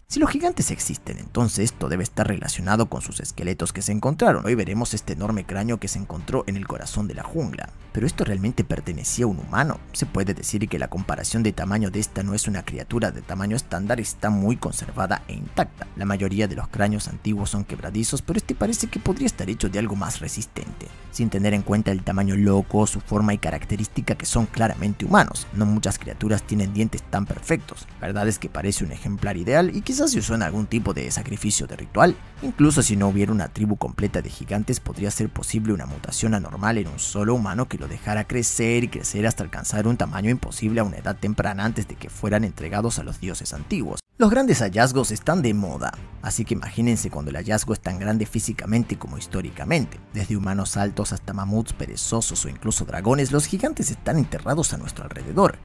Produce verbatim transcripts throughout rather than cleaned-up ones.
Si los gigantes existen, entonces esto debe estar relacionado con sus esqueletos que se encontraron. Hoy veremos este enorme cráneo que se encontró en el corazón de la jungla. ¿Pero esto realmente pertenecía a un humano? Se puede decir que la comparación de tamaño de esta no es una criatura de tamaño estándar, está muy conservada e intacta. La mayoría de los cráneos antiguos son quebradizos, pero este parece que podría estar hecho de algo más resistente, sin tener en cuenta el tamaño loco, su forma y característica que son claramente humanos. No muchas criaturas tienen dientes tan perfectos. La verdad es que parece un ejemplar ideal y quizás se usó en algún tipo de sacrificio de ritual. Incluso si no hubiera una tribu completa de gigantes, podría ser posible una mutación anormal en un solo humano que lo dejara crecer y crecer hasta alcanzar un tamaño imposible a una edad temprana antes de que fueran entregados a los dioses antiguos. Los grandes hallazgos están de moda, así que imagínense cuando el hallazgo es tan grande físicamente como históricamente. Desde humanos altos hasta mamuts perezosos o incluso dragones, los gigantes están enterrados a nuestro alrededor.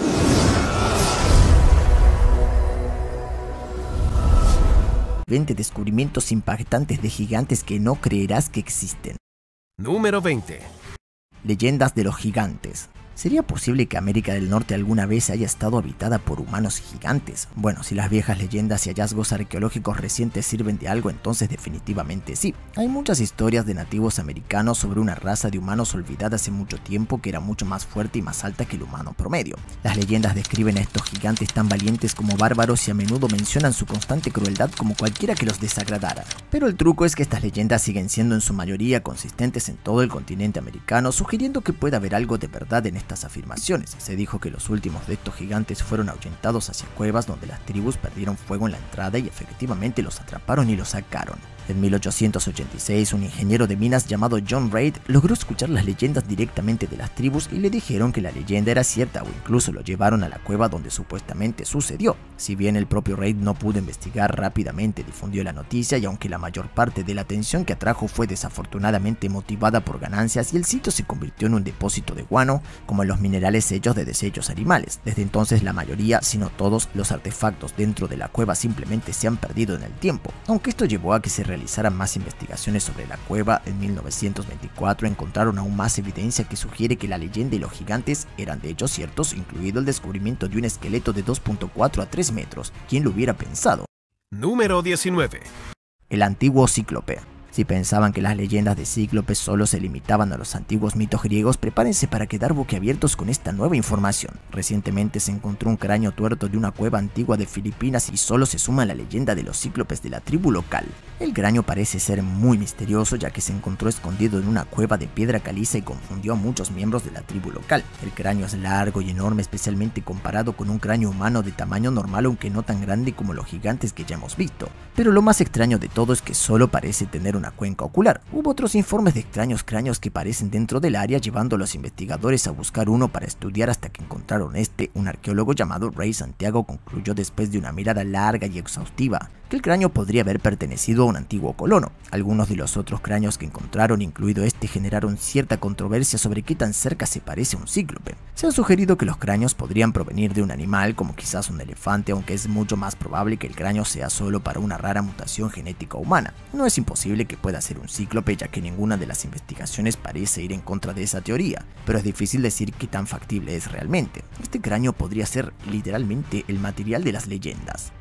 veinte descubrimientos impactantes de gigantes que no creerás que existen. Número veinte. Leyendas de los gigantes. ¿Sería posible que América del Norte alguna vez haya estado habitada por humanos gigantes? Bueno, si las viejas leyendas y hallazgos arqueológicos recientes sirven de algo, entonces definitivamente sí. Hay muchas historias de nativos americanos sobre una raza de humanos olvidada hace mucho tiempo que era mucho más fuerte y más alta que el humano promedio. Las leyendas describen a estos gigantes tan valientes como bárbaros y a menudo mencionan su constante crueldad como cualquiera que los desagradara. Pero el truco es que estas leyendas siguen siendo en su mayoría consistentes en todo el continente americano, sugiriendo que puede haber algo de verdad en estas afirmaciones. Se dijo que los últimos de estos gigantes fueron ahuyentados hacia cuevas donde las tribus perdieron fuego en la entrada y efectivamente los atraparon y los sacaron. En mil ochocientos ochenta y seis, un ingeniero de minas llamado John Reid logró escuchar las leyendas directamente de las tribus y le dijeron que la leyenda era cierta o incluso lo llevaron a la cueva donde supuestamente sucedió. Si bien el propio Reid no pudo investigar, rápidamente difundió la noticia y aunque la mayor parte de la atención que atrajo fue desafortunadamente motivada por ganancias y el sitio se convirtió en un depósito de guano, como en los minerales hechos de desechos animales. Desde entonces la mayoría, si no todos, los artefactos dentro de la cueva simplemente se han perdido en el tiempo. Aunque esto llevó a que se realizaran más investigaciones sobre la cueva, en mil novecientos veinticuatro encontraron aún más evidencia que sugiere que la leyenda y los gigantes eran de hecho ciertos, incluido el descubrimiento de un esqueleto de dos punto cuatro a tres metros. ¿Quién lo hubiera pensado? Número diecinueve. El antiguo cíclope. Si pensaban que las leyendas de cíclopes solo se limitaban a los antiguos mitos griegos, prepárense para quedar boquiabiertos con esta nueva información. Recientemente se encontró un cráneo tuerto de una cueva antigua de Filipinas y solo se suma la leyenda de los cíclopes de la tribu local. El cráneo parece ser muy misterioso ya que se encontró escondido en una cueva de piedra caliza y confundió a muchos miembros de la tribu local. El cráneo es largo y enorme, especialmente comparado con un cráneo humano de tamaño normal, aunque no tan grande como los gigantes que ya hemos visto. Pero lo más extraño de todo es que solo parece tener una cuenca ocular. Hubo otros informes de extraños cráneos que parecen dentro del área, llevando a los investigadores a buscar uno para estudiar hasta que encontraron este. Un arqueólogo llamado Ray Santiago concluyó después de una mirada larga y exhaustiva que el cráneo podría haber pertenecido a un antiguo colono. Algunos de los otros cráneos que encontraron, incluido este, generaron cierta controversia sobre qué tan cerca se parece a un cíclope. Se ha sugerido que los cráneos podrían provenir de un animal, como quizás un elefante, aunque es mucho más probable que el cráneo sea solo para una rara mutación genética humana. No es imposible que pueda ser un cíclope, ya que ninguna de las investigaciones parece ir en contra de esa teoría, pero es difícil decir qué tan factible es realmente. Este cráneo podría ser literalmente el material de las leyendas.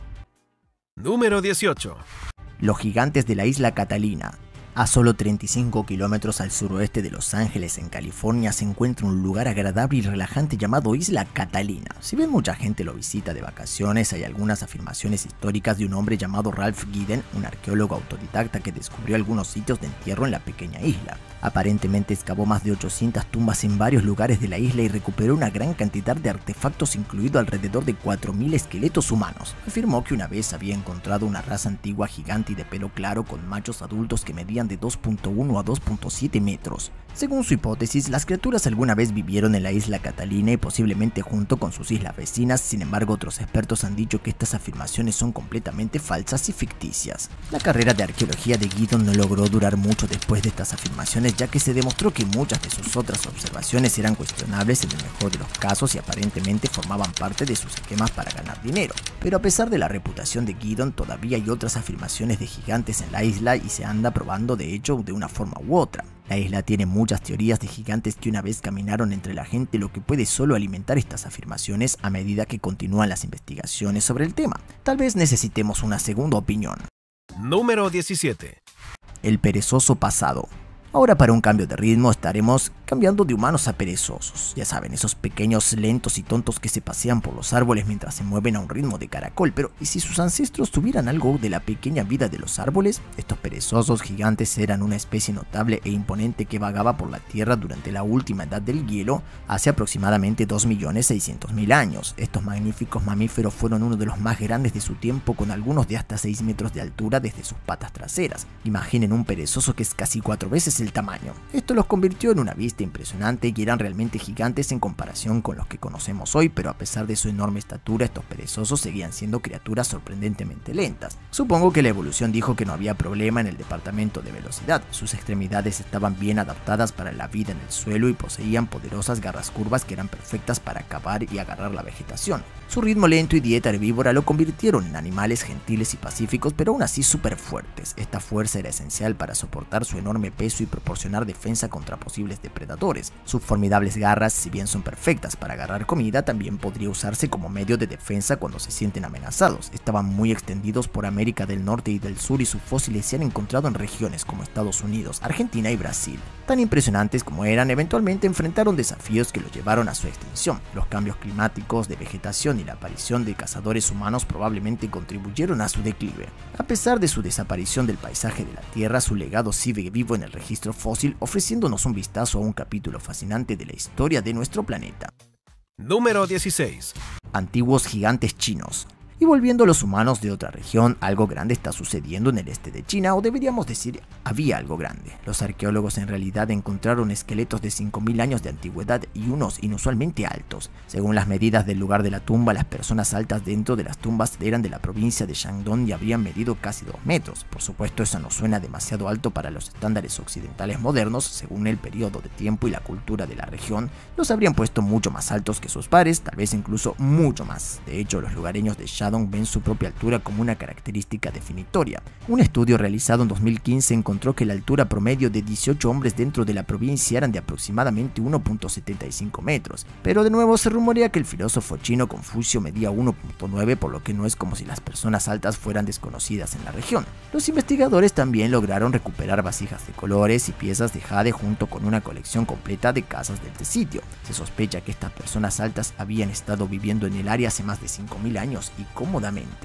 Número dieciocho. Los gigantes de la isla Catalina. A solo treinta y cinco kilómetros al suroeste de Los Ángeles, en California, se encuentra un lugar agradable y relajante llamado Isla Catalina. Si bien mucha gente lo visita de vacaciones, hay algunas afirmaciones históricas de un hombre llamado Ralph Giddens, un arqueólogo autodidacta que descubrió algunos sitios de entierro en la pequeña isla. Aparentemente excavó más de ochocientas tumbas en varios lugares de la isla y recuperó una gran cantidad de artefactos, incluido alrededor de cuatro mil esqueletos humanos. Afirmó que una vez había encontrado una raza antigua gigante y de pelo claro con machos adultos que medían de dos punto uno a dos punto siete metros. Según su hipótesis, las criaturas alguna vez vivieron en la isla Catalina y posiblemente junto con sus islas vecinas. Sin embargo, otros expertos han dicho que estas afirmaciones son completamente falsas y ficticias. La carrera de arqueología de Giddens no logró durar mucho después de estas afirmaciones, ya que se demostró que muchas de sus otras observaciones eran cuestionables en el mejor de los casos y aparentemente formaban parte de sus esquemas para ganar dinero. Pero a pesar de la reputación de Giddens, todavía hay otras afirmaciones de gigantes en la isla y se anda probando de hecho de una forma u otra. La isla tiene muchas teorías de gigantes que una vez caminaron entre la gente, lo que puede solo alimentar estas afirmaciones a medida que continúan las investigaciones sobre el tema. Tal vez necesitemos una segunda opinión. Número diecisiete. El perezoso pasado. Ahora, para un cambio de ritmo, estaremos cambiando de humanos a perezosos. Ya saben, esos pequeños, lentos y tontos que se pasean por los árboles mientras se mueven a un ritmo de caracol. Pero, ¿y si sus ancestros tuvieran algo de la pequeña vida de los árboles? Estos perezosos gigantes eran una especie notable e imponente que vagaba por la Tierra durante la última edad del hielo, hace aproximadamente dos millones seiscientos mil años. Estos magníficos mamíferos fueron uno de los más grandes de su tiempo, con algunos de hasta seis metros de altura desde sus patas traseras. Imaginen un perezoso que es casi cuatro veces el tamaño. Esto los convirtió en una vista impresionante y eran realmente gigantes en comparación con los que conocemos hoy, pero a pesar de su enorme estatura, estos perezosos seguían siendo criaturas sorprendentemente lentas. Supongo que la evolución dijo que no había problema en el departamento de velocidad. Sus extremidades estaban bien adaptadas para la vida en el suelo y poseían poderosas garras curvas que eran perfectas para cavar y agarrar la vegetación. Su ritmo lento y dieta herbívora lo convirtieron en animales gentiles y pacíficos, pero aún así súper fuertes. Esta fuerza era esencial para soportar su enorme peso y proporcionar defensa contra posibles depredadores. Sus formidables garras, si bien son perfectas para agarrar comida, también podría usarse como medio de defensa cuando se sienten amenazados. Estaban muy extendidos por América del Norte y del Sur y sus fósiles se han encontrado en regiones como Estados Unidos, Argentina y Brasil. Tan impresionantes como eran, eventualmente enfrentaron desafíos que los llevaron a su extinción. Los cambios climáticos, de vegetación y la aparición de cazadores humanos probablemente contribuyeron a su declive. A pesar de su desaparición del paisaje de la Tierra, su legado sigue vivo en el registro fósil, ofreciéndonos un vistazo a un capítulo fascinante de la historia de nuestro planeta. Número dieciséis. Antiguos gigantes chinos. Y volviendo a los humanos de otra región, algo grande está sucediendo en el este de China, o deberíamos decir, había algo grande. Los arqueólogos en realidad encontraron esqueletos de cinco mil años de antigüedad y unos inusualmente altos. Según las medidas del lugar de la tumba, las personas altas dentro de las tumbas eran de la provincia de Shandong y habrían medido casi dos metros. Por supuesto, eso no suena demasiado alto para los estándares occidentales modernos. Según el periodo de tiempo y la cultura de la región, los habrían puesto mucho más altos que sus pares, tal vez incluso mucho más. De hecho, los lugareños de Shandong ven su propia altura como una característica definitoria. Un estudio realizado en dos mil quince encontró que la altura promedio de dieciocho hombres dentro de la provincia eran de aproximadamente uno punto setenta y cinco metros, pero de nuevo se rumorea que el filósofo chino Confucio medía uno punto nueve, por lo que no es como si las personas altas fueran desconocidas en la región. Los investigadores también lograron recuperar vasijas de colores y piezas de jade junto con una colección completa de casas del sitio. Se sospecha que estas personas altas habían estado viviendo en el área hace más de cinco mil años y cómodamente.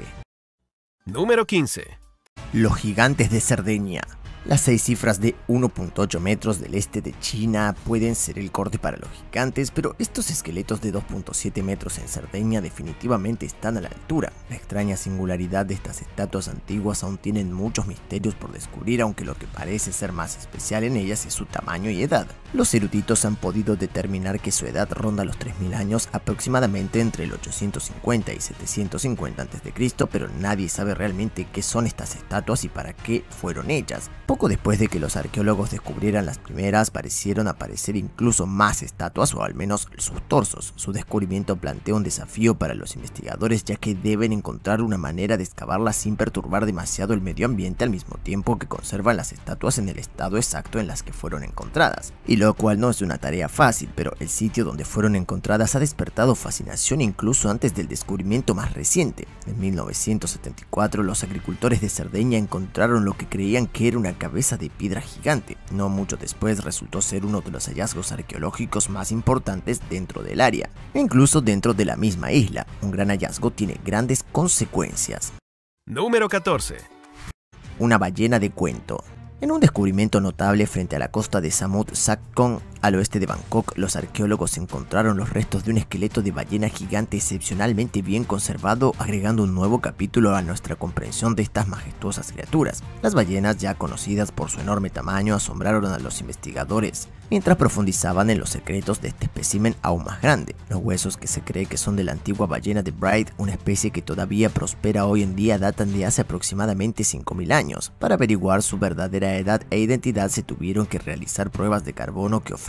Número quince. Los gigantes de Cerdeña. Las seis cifras de uno punto ocho metros del este de China pueden ser el corte para los gigantes, pero estos esqueletos de dos punto siete metros en Cerdeña definitivamente están a la altura. La extraña singularidad de estas estatuas antiguas aún tienen muchos misterios por descubrir, aunque lo que parece ser más especial en ellas es su tamaño y edad. Los eruditos han podido determinar que su edad ronda los tres mil años, aproximadamente entre el ochocientos cincuenta y setecientos cincuenta antes de Cristo, pero nadie sabe realmente qué son estas estatuas y para qué fueron hechas. Poco después de que los arqueólogos descubrieran las primeras, parecieron aparecer incluso más estatuas, o al menos sus torsos. Su descubrimiento plantea un desafío para los investigadores, ya que deben encontrar una manera de excavarlas sin perturbar demasiado el medio ambiente, al mismo tiempo que conservan las estatuas en el estado exacto en las que fueron encontradas. Y lo cual no es una tarea fácil, pero el sitio donde fueron encontradas ha despertado fascinación incluso antes del descubrimiento más reciente. En mil novecientos setenta y cuatro, los agricultores de Cerdeña encontraron lo que creían que era una cabeza de piedra gigante. No mucho después resultó ser uno de los hallazgos arqueológicos más importantes dentro del área, e incluso dentro de la misma isla. Un gran hallazgo tiene grandes consecuencias. Número catorce. Una ballena de cuento. En un descubrimiento notable frente a la costa de Samut Sakhon, al oeste de Bangkok, los arqueólogos encontraron los restos de un esqueleto de ballena gigante excepcionalmente bien conservado, agregando un nuevo capítulo a nuestra comprensión de estas majestuosas criaturas. Las ballenas, ya conocidas por su enorme tamaño, asombraron a los investigadores mientras profundizaban en los secretos de este espécimen aún más grande. Los huesos, que se cree que son de la antigua ballena de Bright, una especie que todavía prospera hoy en día, datan de hace aproximadamente cinco mil años. Para averiguar su verdadera edad e identidad se tuvieron que realizar pruebas de carbono que ofrecen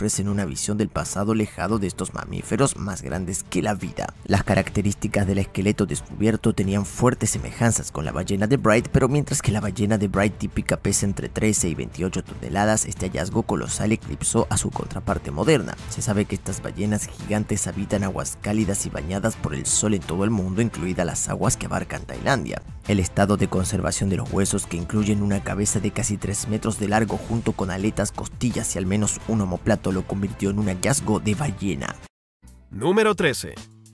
ofrecen una visión del pasado lejano de estos mamíferos más grandes que la vida. Las características del esqueleto descubierto tenían fuertes semejanzas con la ballena de Bright, pero mientras que la ballena de Bright típica pesa entre trece y veintiocho toneladas, este hallazgo colosal eclipsó a su contraparte moderna. Se sabe que estas ballenas gigantes habitan aguas cálidas y bañadas por el sol en todo el mundo, incluidas las aguas que abarcan Tailandia. El estado de conservación de los huesos, que incluyen una cabeza de casi tres metros de largo junto con aletas, costillas y al menos un omóplato, lo convirtió en un hallazgo de ballena. Número trece.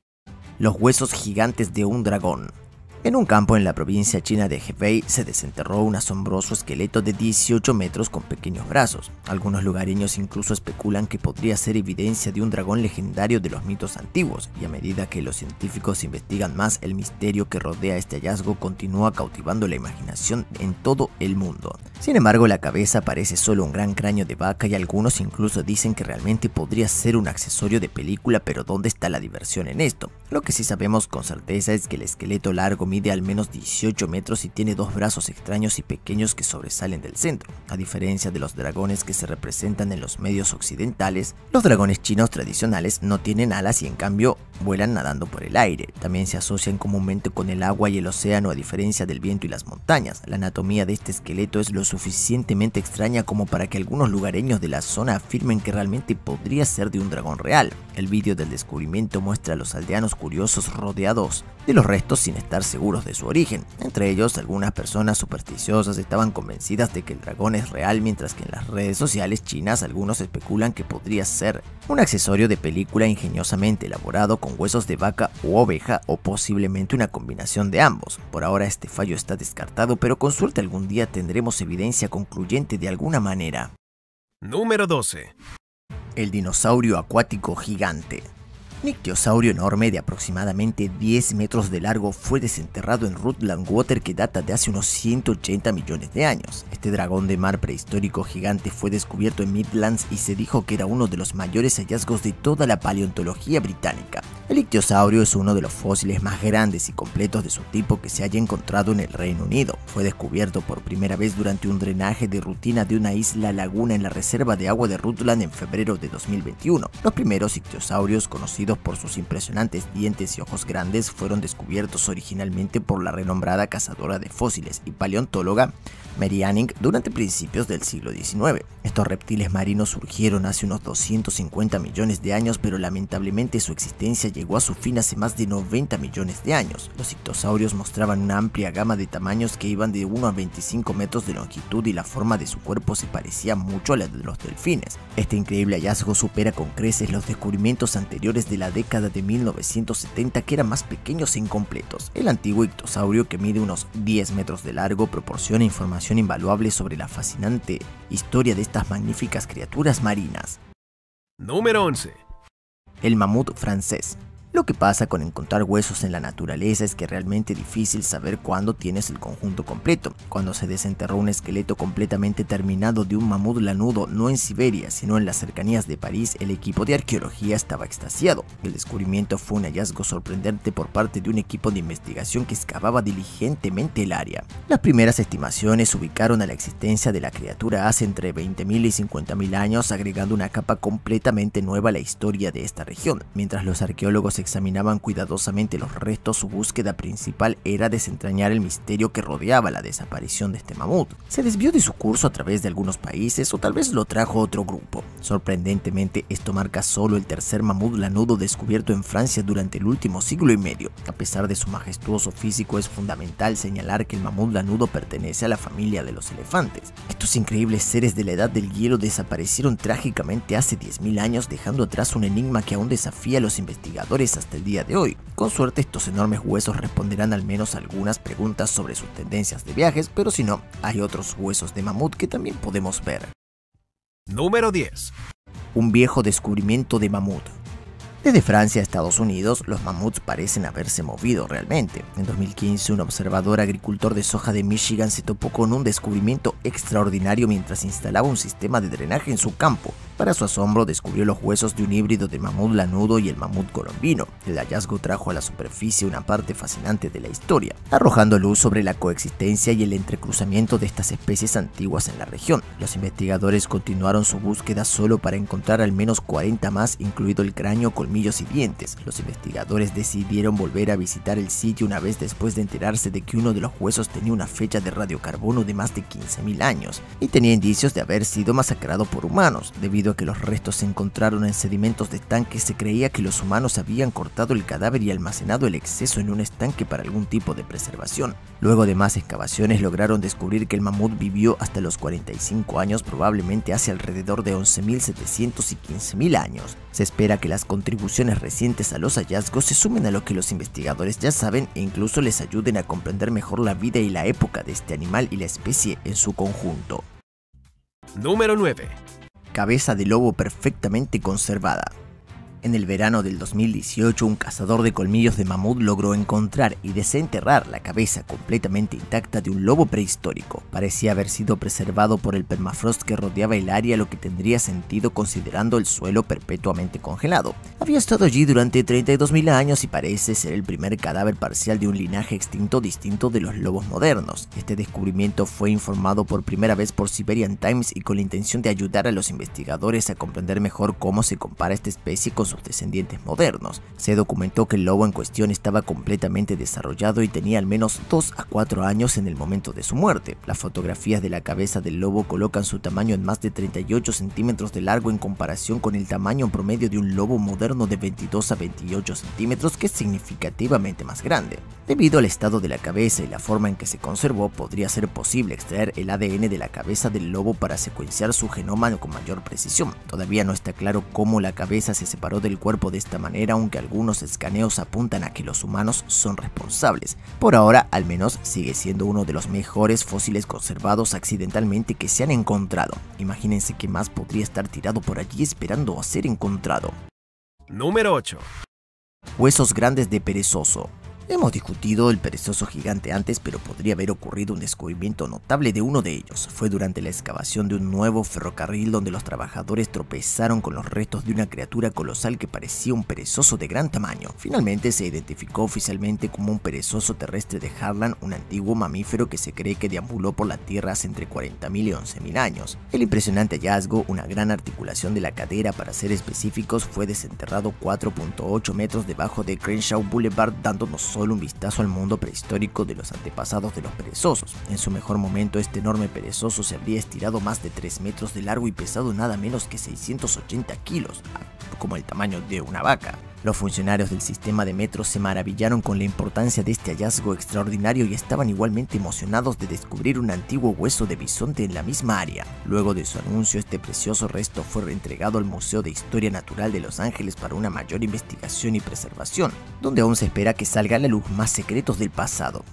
Los huesos gigantes de un dragón. En un campo en la provincia china de Hebei se desenterró un asombroso esqueleto de dieciocho metros con pequeños brazos. Algunos lugareños incluso especulan que podría ser evidencia de un dragón legendario de los mitos antiguos, y a medida que los científicos investigan más, el misterio que rodea este hallazgo continúa cautivando la imaginación en todo el mundo. Sin embargo, la cabeza parece solo un gran cráneo de vaca y algunos incluso dicen que realmente podría ser un accesorio de película, pero ¿dónde está la diversión en esto? Lo que sí sabemos con certeza es que el esqueleto largo mide al menos dieciocho metros y tiene dos brazos extraños y pequeños que sobresalen del centro. A diferencia de los dragones que se representan en los medios occidentales, los dragones chinos tradicionales no tienen alas y en cambio vuelan nadando por el aire. También se asocian comúnmente con el agua y el océano, a diferencia del viento y las montañas. La anatomía de este esqueleto es lo suficientemente extraña como para que algunos lugareños de la zona afirmen que realmente podría ser de un dragón real. El vídeo del descubrimiento muestra a los aldeanos curiosos rodeados de los restos sin estar seguros de su origen. Entre ellos, algunas personas supersticiosas estaban convencidas de que el dragón es real, mientras que en las redes sociales chinas algunos especulan que podría ser un accesorio de película ingeniosamente elaborado con huesos de vaca u oveja, o posiblemente una combinación de ambos. Por ahora este fallo está descartado, pero con suerte algún día tendremos evidencia concluyente de alguna manera. Número doce. El dinosaurio acuático gigante. Un ictiosaurio enorme de aproximadamente diez metros de largo fue desenterrado en Rutland Water, que data de hace unos ciento ochenta millones de años. Este dragón de mar prehistórico gigante fue descubierto en Midlands y se dijo que era uno de los mayores hallazgos de toda la paleontología británica. El ictiosaurio es uno de los fósiles más grandes y completos de su tipo que se haya encontrado en el Reino Unido. Fue descubierto por primera vez durante un drenaje de rutina de una isla laguna en la reserva de agua de Rutland en febrero de dos mil veintiuno. Los primeros ictiosaurios, conocidos por sus impresionantes dientes y ojos grandes, fueron descubiertos originalmente por la renombrada cazadora de fósiles y paleontóloga Mary Anning durante principios del siglo diecinueve. Estos reptiles marinos surgieron hace unos doscientos cincuenta millones de años, pero lamentablemente su existencia llegó a su fin hace más de noventa millones de años. Los ictosaurios mostraban una amplia gama de tamaños que iban de uno a veinticinco metros de longitud, y la forma de su cuerpo se parecía mucho a la de los delfines. Este increíble hallazgo supera con creces los descubrimientos anteriores de la década de mil novecientos setenta, que eran más pequeños e incompletos. El antiguo ictosaurio, que mide unos diez metros de largo, proporciona información invaluable sobre la fascinante historia de estas magníficas criaturas marinas. Número once. El mamut francés. Lo que pasa con encontrar huesos en la naturaleza es que es realmente difícil saber cuándo tienes el conjunto completo. Cuando se desenterró un esqueleto completamente terminado de un mamut lanudo, no en Siberia, sino en las cercanías de París, el equipo de arqueología estaba extasiado. El descubrimiento fue un hallazgo sorprendente por parte de un equipo de investigación que excavaba diligentemente el área. Las primeras estimaciones ubicaron a la existencia de la criatura hace entre veinte mil y cincuenta mil años, agregando una capa completamente nueva a la historia de esta región. Mientras los arqueólogos examinaban cuidadosamente los restos, su búsqueda principal era desentrañar el misterio que rodeaba la desaparición de este mamut. Se desvió de su curso a través de algunos países, o tal vez lo trajo otro grupo. Sorprendentemente, esto marca solo el tercer mamut lanudo descubierto en Francia durante el último siglo y medio. A pesar de su majestuoso físico, es fundamental señalar que el mamut lanudo pertenece a la familia de los elefantes. Estos increíbles seres de la edad del hielo desaparecieron trágicamente hace diez mil años, dejando atrás un enigma que aún desafía a los investigadores hasta el día de hoy. Con suerte, estos enormes huesos responderán al menos algunas preguntas sobre sus tendencias de viajes, pero si no, hay otros huesos de mamut que también podemos ver. Número diez. Un viejo descubrimiento de mamut. Desde Francia a Estados Unidos, los mamuts parecen haberse movido realmente. En dos mil quince, un observador agricultor de soja de Michigan se topó con un descubrimiento extraordinario mientras instalaba un sistema de drenaje en su campo. Para su asombro, descubrió los huesos de un híbrido de mamut lanudo y el mamut colombino. El hallazgo trajo a la superficie una parte fascinante de la historia, arrojando luz sobre la coexistencia y el entrecruzamiento de estas especies antiguas en la región. Los investigadores continuaron su búsqueda solo para encontrar al menos cuarenta más, incluido el cráneo, colmillos y dientes. Los investigadores decidieron volver a visitar el sitio una vez después de enterarse de que uno de los huesos tenía una fecha de radiocarbono de más de quince mil años y tenía indicios de haber sido masacrado por humanos. Debido a que los restos se encontraron en sedimentos de estanques, se creía que los humanos habían cortado el cadáver y almacenado el exceso en un estanque para algún tipo de preservación. Luego de más excavaciones lograron descubrir que el mamut vivió hasta los cuarenta y cinco años, probablemente hace alrededor de once mil setecientos y quince mil años. Se espera que las contribuciones recientes a los hallazgos se sumen a lo que los investigadores ya saben e incluso les ayuden a comprender mejor la vida y la época de este animal y la especie en su conjunto. Número nueve. Cabeza de lobo perfectamente conservada. En el verano del dos mil dieciocho, un cazador de colmillos de mamut logró encontrar y desenterrar la cabeza completamente intacta de un lobo prehistórico. Parecía haber sido preservado por el permafrost que rodeaba el área, lo que tendría sentido considerando el suelo perpetuamente congelado. Había estado allí durante treinta y dos mil años y parece ser el primer cadáver parcial de un linaje extinto distinto de los lobos modernos. Este descubrimiento fue informado por primera vez por Siberian Times y con la intención de ayudar a los investigadores a comprender mejor cómo se compara esta especie con su descendientes modernos. Se documentó que el lobo en cuestión estaba completamente desarrollado y tenía al menos dos a cuatro años en el momento de su muerte. Las fotografías de la cabeza del lobo colocan su tamaño en más de treinta y ocho centímetros de largo en comparación con el tamaño promedio de un lobo moderno de veintidós a veintiocho centímetros, que es significativamente más grande. Debido al estado de la cabeza y la forma en que se conservó, podría ser posible extraer el A D N de la cabeza del lobo para secuenciar su genoma con mayor precisión. Todavía no está claro cómo la cabeza se separó del cuerpo de esta manera, aunque algunos escaneos apuntan a que los humanos son responsables. Por ahora, al menos, sigue siendo uno de los mejores fósiles conservados accidentalmente que se han encontrado. Imagínense qué más podría estar tirado por allí esperando a ser encontrado. Número ocho. Huesos grandes de perezoso. Hemos discutido el perezoso gigante antes, pero podría haber ocurrido un descubrimiento notable de uno de ellos. Fue durante la excavación de un nuevo ferrocarril donde los trabajadores tropezaron con los restos de una criatura colosal que parecía un perezoso de gran tamaño. Finalmente se identificó oficialmente como un perezoso terrestre de Harlan, un antiguo mamífero que se cree que deambuló por la Tierra hace entre cuarenta mil y once mil años. El impresionante hallazgo, una gran articulación de la cadera para ser específicos, fue desenterrado cuatro punto ocho metros debajo de Crenshaw Boulevard, dándonos solo un vistazo al mundo prehistórico de los antepasados de los perezosos. En su mejor momento, este enorme perezoso se habría estirado más de tres metros de largo y pesado nada menos que seiscientos ochenta kilos, como el tamaño de una vaca. Los funcionarios del sistema de metros se maravillaron con la importancia de este hallazgo extraordinario y estaban igualmente emocionados de descubrir un antiguo hueso de bisonte en la misma área. Luego de su anuncio, este precioso resto fue reentregado al Museo de Historia Natural de Los Ángeles para una mayor investigación y preservación, donde aún se espera que salga a la luz más secretos del pasado.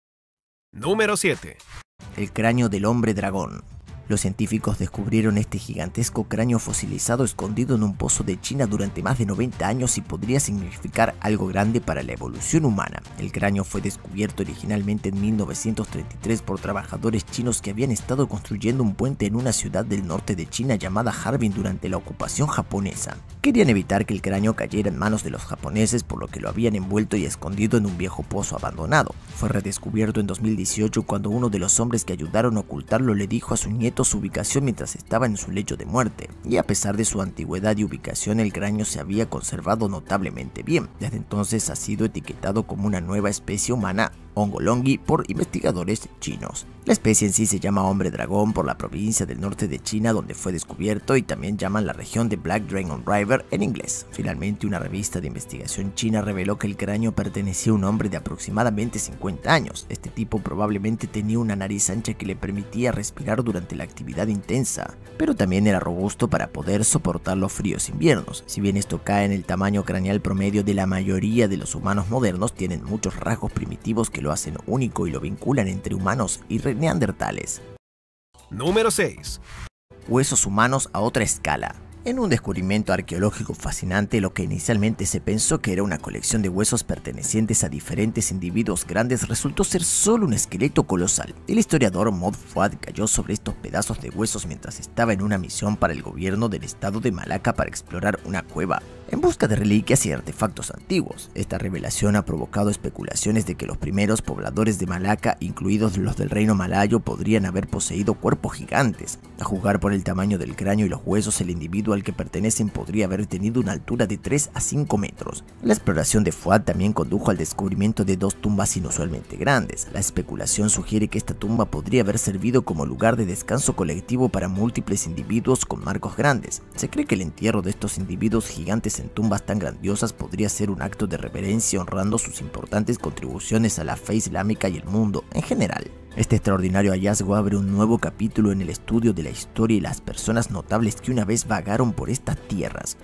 Número siete. El cráneo del hombre dragón. Los científicos descubrieron este gigantesco cráneo fosilizado escondido en un pozo de China durante más de noventa años y podría significar algo grande para la evolución humana. El cráneo fue descubierto originalmente en mil novecientos treinta y tres por trabajadores chinos que habían estado construyendo un puente en una ciudad del norte de China llamada Harbin durante la ocupación japonesa. Querían evitar que el cráneo cayera en manos de los japoneses, por lo que lo habían envuelto y escondido en un viejo pozo abandonado. Fue redescubierto en dos mil dieciocho cuando uno de los hombres que ayudaron a ocultarlo le dijo a su nieto su ubicación mientras estaba en su lecho de muerte, y a pesar de su antigüedad y ubicación, el cráneo se había conservado notablemente bien. Desde entonces ha sido etiquetado como una nueva especie humana, Hongolongi, por investigadores chinos. La especie en sí se llama hombre dragón por la provincia del norte de China donde fue descubierto, y también llaman la región de Black Dragon River en inglés. Finalmente, una revista de investigación china reveló que el cráneo pertenecía a un hombre de aproximadamente cincuenta años. Este tipo probablemente tenía una nariz ancha que le permitía respirar durante la actividad intensa, pero también era robusto para poder soportar los fríos inviernos. Si bien esto cae en el tamaño craneal promedio de la mayoría de los humanos modernos, tienen muchos rasgos primitivos que lo hacen único y lo vinculan entre humanos y neandertales. Número seis. Huesos humanos a otra escala. En un descubrimiento arqueológico fascinante, lo que inicialmente se pensó que era una colección de huesos pertenecientes a diferentes individuos grandes resultó ser solo un esqueleto colosal. El historiador Maud Fuad cayó sobre estos pedazos de huesos mientras estaba en una misión para el gobierno del estado de Malaca para explorar una cueva en busca de reliquias y artefactos antiguos. Esta revelación ha provocado especulaciones de que los primeros pobladores de Malaca, incluidos los del reino malayo, podrían haber poseído cuerpos gigantes. A juzgar por el tamaño del cráneo y los huesos, el individuo al que pertenecen podría haber tenido una altura de tres a cinco metros. La exploración de Fuad también condujo al descubrimiento de dos tumbas inusualmente grandes. La especulación sugiere que esta tumba podría haber servido como lugar de descanso colectivo para múltiples individuos con marcos grandes. Se cree que el entierro de estos individuos gigantes en tumbas tan grandiosas podría ser un acto de reverencia honrando sus importantes contribuciones a la fe islámica y el mundo en general. Este extraordinario hallazgo abre un nuevo capítulo en el estudio de la historia y las personas notables que una vez vagaron por estas tierras.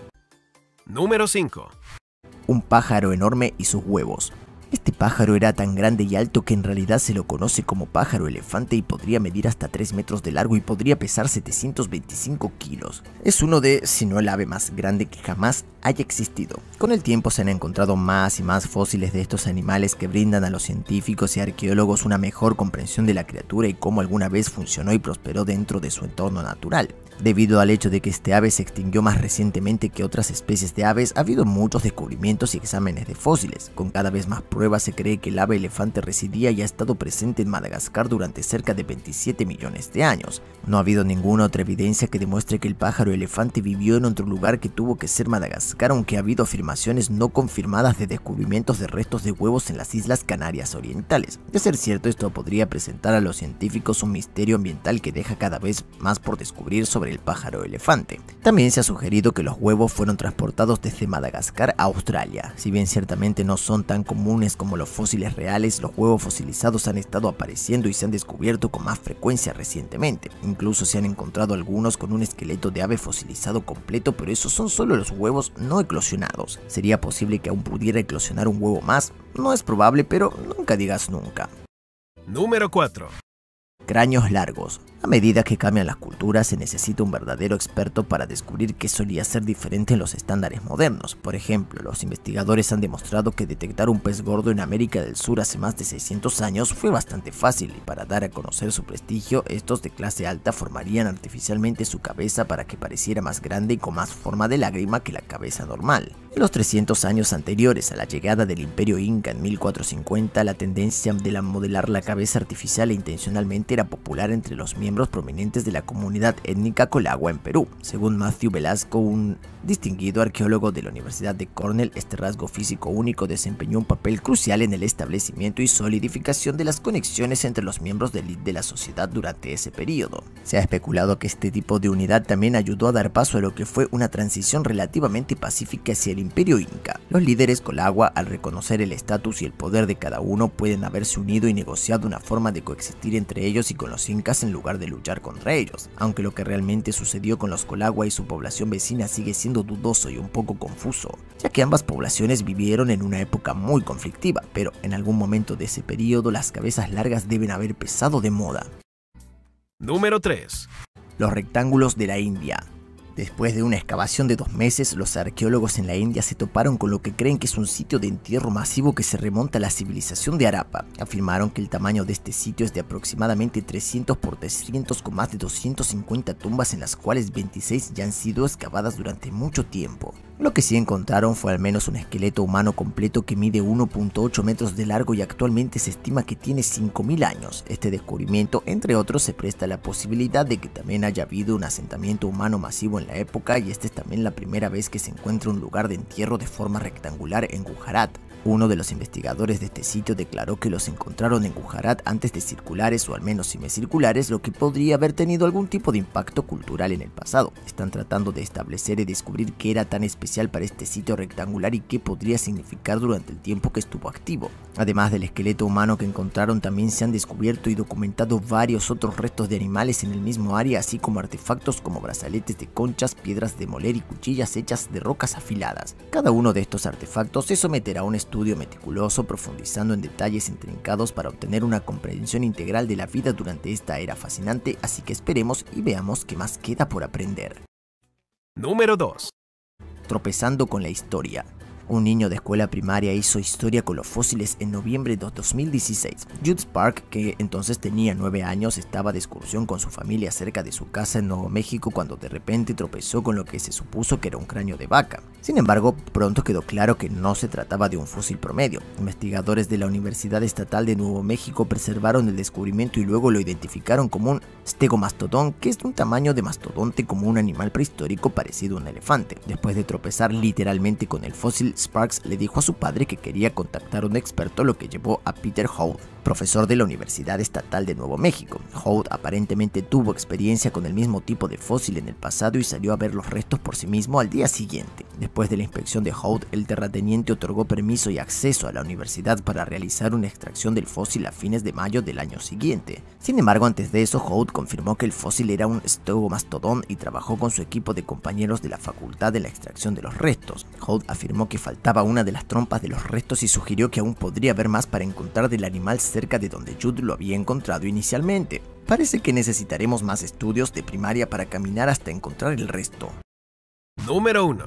Número cinco. Un pájaro enorme y sus huevos. Este pájaro era tan grande y alto que en realidad se lo conoce como pájaro elefante y podría medir hasta tres metros de largo y podría pesar setecientos veinticinco kilos. Es uno de, si no el ave más grande que jamás haya existido. Con el tiempo se han encontrado más y más fósiles de estos animales que brindan a los científicos y arqueólogos una mejor comprensión de la criatura y cómo alguna vez funcionó y prosperó dentro de su entorno natural. Debido al hecho de que este ave se extinguió más recientemente que otras especies de aves, ha habido muchos descubrimientos y exámenes de fósiles. Con cada vez más pruebas se cree que el ave elefante residía y ha estado presente en Madagascar durante cerca de veintisiete millones de años. No ha habido ninguna otra evidencia que demuestre que el pájaro elefante vivió en otro lugar que tuvo que ser Madagascar, aunque ha habido afirmaciones no confirmadas de descubrimientos de restos de huevos en las Islas Canarias Orientales. De ser cierto, esto podría presentar a los científicos un misterio ambiental que deja cada vez más por descubrir sobre el pájaro elefante. También se ha sugerido que los huevos fueron transportados desde Madagascar a Australia. Si bien ciertamente no son tan comunes como los fósiles reales, los huevos fosilizados han estado apareciendo y se han descubierto con más frecuencia recientemente. Incluso se han encontrado algunos con un esqueleto de ave fosilizado completo, pero esos son solo los huevos no eclosionados. ¿Sería posible que aún pudiera eclosionar un huevo más? No es probable, pero nunca digas nunca. Número cuatro. Cráneos largos. A medida que cambian las culturas, se necesita un verdadero experto para descubrir qué solía ser diferente en los estándares modernos. Por ejemplo, los investigadores han demostrado que detectar un pez gordo en América del Sur hace más de seiscientos años fue bastante fácil, y para dar a conocer su prestigio, estos de clase alta formarían artificialmente su cabeza para que pareciera más grande y con más forma de lágrima que la cabeza normal. En los trescientos años anteriores a la llegada del Imperio Inca en mil cuatrocientos cincuenta, la tendencia de la modelar la cabeza artificial e intencionalmente era popular entre los miembros prominentes de la comunidad étnica Colagua en Perú. Según Matthew Velasco, un distinguido arqueólogo de la Universidad de Cornell, este rasgo físico único desempeñó un papel crucial en el establecimiento y solidificación de las conexiones entre los miembros de élite de la sociedad durante ese periodo. Se ha especulado que este tipo de unidad también ayudó a dar paso a lo que fue una transición relativamente pacífica hacia el Imperio Inca. Los líderes Colagua, al reconocer el estatus y el poder de cada uno, pueden haberse unido y negociado una forma de coexistir entre ellos y con los incas en lugar de luchar contra ellos, aunque lo que realmente sucedió con los Colagua y su población vecina sigue siendo dudoso y un poco confuso, ya que ambas poblaciones vivieron en una época muy conflictiva, pero en algún momento de ese periodo las cabezas largas deben haber pasado de moda. Número tres. Los rectángulos de la India. Después de una excavación de dos meses, los arqueólogos en la India se toparon con lo que creen que es un sitio de entierro masivo que se remonta a la civilización de Harappa. Afirmaron que el tamaño de este sitio es de aproximadamente trescientos por trescientos, con más de doscientas cincuenta tumbas, en las cuales veintiséis ya han sido excavadas durante mucho tiempo. Lo que sí encontraron fue al menos un esqueleto humano completo que mide uno punto ocho metros de largo y actualmente se estima que tiene cinco mil años. Este descubrimiento, entre otros, se presta a la posibilidad de que también haya habido un asentamiento humano masivo en la época, y esta es también la primera vez que se encuentra un lugar de entierro de forma rectangular en Gujarat. Uno de los investigadores de este sitio declaró que los encontraron en Gujarat antes de circulares o al menos semicirculares, lo que podría haber tenido algún tipo de impacto cultural en el pasado. Están tratando de establecer y descubrir qué era tan especial para este sitio rectangular y qué podría significar durante el tiempo que estuvo activo. Además del esqueleto humano que encontraron, también se han descubierto y documentado varios otros restos de animales en el mismo área, así como artefactos como brazaletes de conchas, piedras de moler y cuchillas hechas de rocas afiladas. Cada uno de estos artefactos se someterá a un estudio estudio meticuloso, profundizando en detalles intrincados para obtener una comprensión integral de la vida durante esta era fascinante, así que esperemos y veamos qué más queda por aprender. Número dos. Tropezando con la historia. Un niño de escuela primaria hizo historia con los fósiles en noviembre de dos mil dieciséis. Jude Spark, que entonces tenía nueve años, estaba de excursión con su familia cerca de su casa en Nuevo México cuando de repente tropezó con lo que se supuso que era un cráneo de vaca. Sin embargo, pronto quedó claro que no se trataba de un fósil promedio. Investigadores de la Universidad Estatal de Nuevo México preservaron el descubrimiento y luego lo identificaron como un stegomastodon, que es de un tamaño de mastodonte como un animal prehistórico parecido a un elefante. Después de tropezar literalmente con el fósil, Sparks le dijo a su padre que quería contactar a un experto, lo que llevó a Peter Howd, profesor de la Universidad Estatal de Nuevo México. Howd aparentemente tuvo experiencia con el mismo tipo de fósil en el pasado y salió a ver los restos por sí mismo al día siguiente. Después de la inspección de Howd, el terrateniente otorgó permiso y acceso a la universidad para realizar una extracción del fósil a fines de mayo del año siguiente. Sin embargo, antes de eso, Howd confirmó que el fósil era un stegomastodon y trabajó con su equipo de compañeros de la facultad en la extracción de los restos. Howd afirmó que faltaba una de las trompas de los restos y sugirió que aún podría haber más para encontrar del animal cerca de donde Jude lo había encontrado inicialmente. Parece que necesitaremos más estudios de primaria para caminar hasta encontrar el resto. Número uno.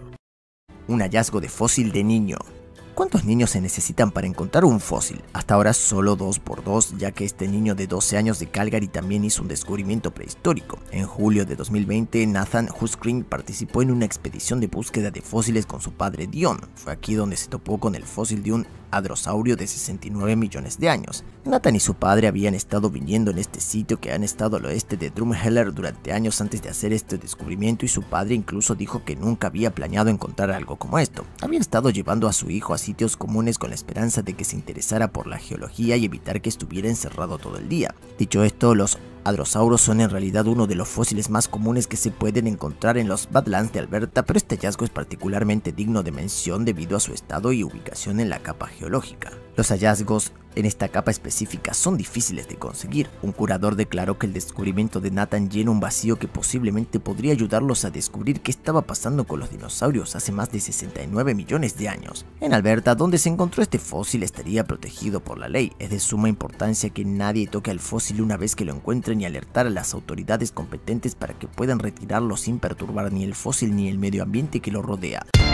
Un hallazgo de fósil de niño. ¿Cuántos niños se necesitan para encontrar un fósil? Hasta ahora solo dos por dos, ya que este niño de doce años de Calgary también hizo un descubrimiento prehistórico. En julio de dos mil veinte, Nathan Huskring participó en una expedición de búsqueda de fósiles con su padre Dion. Fue aquí donde se topó con el fósil de un hadrosaurio de sesenta y nueve millones de años. Nathan y su padre habían estado viniendo en este sitio que han estado al oeste de Drumheller durante años antes de hacer este descubrimiento, y su padre incluso dijo que nunca había planeado encontrar algo como esto. Había estado llevando a su hijo a sitios comunes con la esperanza de que se interesara por la geología y evitar que estuviera encerrado todo el día. Dicho esto, los hadrosauros son en realidad uno de los fósiles más comunes que se pueden encontrar en los Badlands de Alberta, pero este hallazgo es particularmente digno de mención debido a su estado y ubicación en la capa geológica. Los hallazgos en esta capa específica son difíciles de conseguir. Un curador declaró que el descubrimiento de Nathan llena un vacío que posiblemente podría ayudarlos a descubrir qué estaba pasando con los dinosaurios hace más de sesenta y nueve millones de años. En Alberta, donde se encontró este fósil, estaría protegido por la ley. Es de suma importancia que nadie toque al fósil una vez que lo encuentren y alertar a las autoridades competentes para que puedan retirarlo sin perturbar ni el fósil ni el medio ambiente que lo rodea.